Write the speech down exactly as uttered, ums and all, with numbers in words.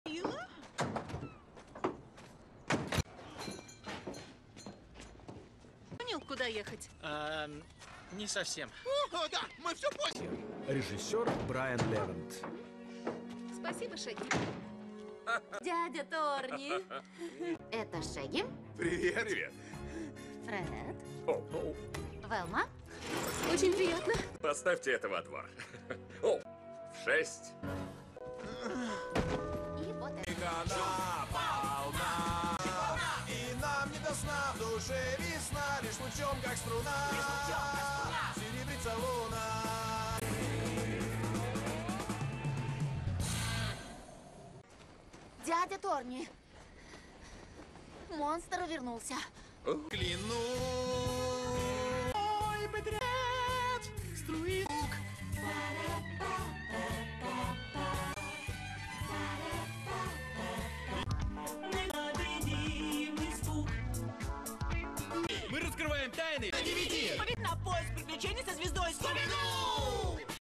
Понял, куда ехать? А, не совсем. О, да, мы все поняли. Режиссер Брайан Левент. Спасибо, Шеги. Дядя Торни. Это Шеги. Привет. Привет. Фред. О, о, Велма. Очень приятно. поставьте это во двор. О, в шесть. И вот это. И нам не до сна, в душе весна, лишь лучом, как струна, серебрится луна. Дядя Торни. Монстр вернулся. Клянусь. Ой, подряд, струи лук. Мы раскрываем тайны. На поиск приключений со звездой Скуби-Ду!